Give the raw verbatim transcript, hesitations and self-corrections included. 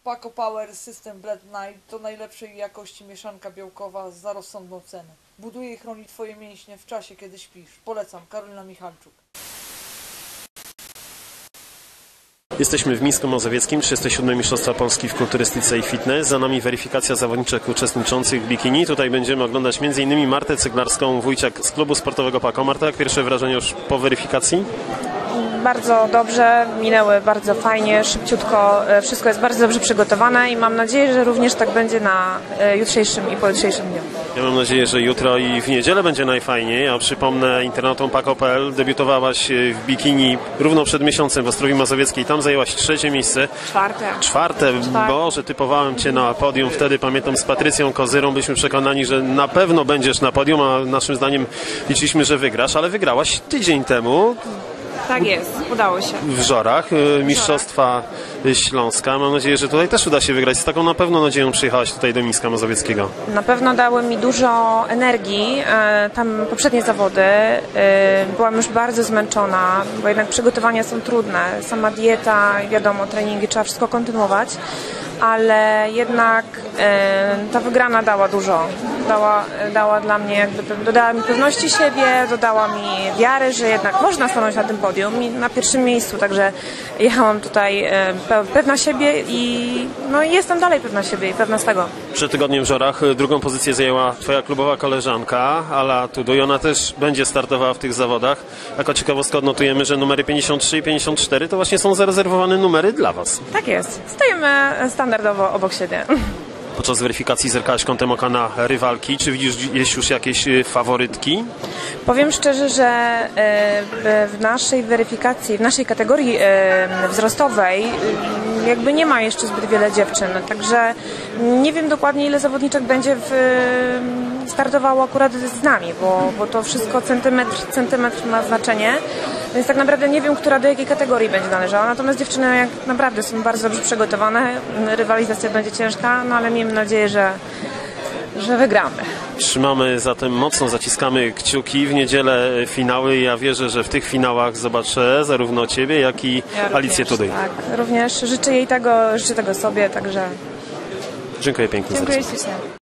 Paco Power System Blend Night to najlepszej jakości mieszanka białkowa za rozsądną cenę. Buduje i chroni Twoje mięśnie w czasie, kiedy śpisz. Polecam. Karolina Michalczuk. Jesteśmy w Mińsku Mazowieckim, trzydzieste siódme Mistrzostwa Polski w kulturystyce i fitness. Za nami weryfikacja zawodniczek uczestniczących w bikini. Tutaj będziemy oglądać między innymi Martę Cyglarską-Wójciak z klubu sportowego Paco. Marta, jak pierwsze wrażenie już po weryfikacji? Bardzo dobrze, minęły bardzo fajnie, szybciutko, wszystko jest bardzo dobrze przygotowane i mam nadzieję, że również tak będzie na jutrzejszym i pojutrzejszym dniu. Ja mam nadzieję, że jutro i w niedzielę będzie najfajniej, a przypomnę internautom Paco kropka p l, debiutowałaś w bikini równo przed miesiącem w Ostrowi Mazowieckiej, tam zajęłaś trzecie miejsce. Czwarte. Czwarte, Czwarte. Boże, typowałem Cię na podium, wtedy pamiętam z Patrycją Kozyrą, byliśmy przekonani, że na pewno będziesz na podium, a naszym zdaniem liczyliśmy, że wygrasz, ale wygrałaś tydzień temu. Tak jest, udało się. W Żorach, Mistrzostwa Śląska. Mam nadzieję, że tutaj też uda się wygrać. Z taką na pewno nadzieją przyjechałaś tutaj do Mińska Mazowieckiego. Na pewno dały mi dużo energii, tam poprzednie zawody. Byłam już bardzo zmęczona, bo jednak przygotowania są trudne. Sama dieta, wiadomo, treningi, trzeba wszystko kontynuować, ale jednak ta wygrana dała dużo. Dała, dała dla mnie, jakby, dodała mi pewności siebie, dodała mi wiary, że jednak można stanąć na tym podium i na pierwszym miejscu, także jechałam tutaj pewna siebie i no, jestem dalej pewna siebie i pewna z tego. Przed tygodniem w Żorach drugą pozycję zajęła Twoja klubowa koleżanka, Ala Tuduj. Ona też będzie startowała w tych zawodach. Jako ciekawostkę odnotujemy, że numery pięćdziesiąt trzy i pięćdziesiąt cztery to właśnie są zarezerwowane numery dla Was. Tak jest. Stoimy standardowo obok siebie. Podczas weryfikacji zerkałaś kątem oka na rywalki. Czy widzisz jest już jakieś faworytki? Powiem szczerze, że w naszej weryfikacji, w naszej kategorii wzrostowej jakby nie ma jeszcze zbyt wiele dziewczyn, także nie wiem dokładnie, ile zawodniczek będzie w, startowało akurat z nami, bo, bo to wszystko centymetr, centymetr ma znaczenie, więc tak naprawdę nie wiem, która do jakiej kategorii będzie należała, natomiast dziewczyny jak naprawdę są bardzo dobrze przygotowane, rywalizacja będzie ciężka, no ale miejmy nadzieję, że, że wygramy. Trzymamy zatem mocno, zaciskamy kciuki. W niedzielę finały. Ja wierzę, że w tych finałach zobaczę zarówno Ciebie, jak i ja Alicję Tuduj. Tak, również życzę jej tego, życzę tego sobie, także dziękuję pięknie. dziękuję ślicznie.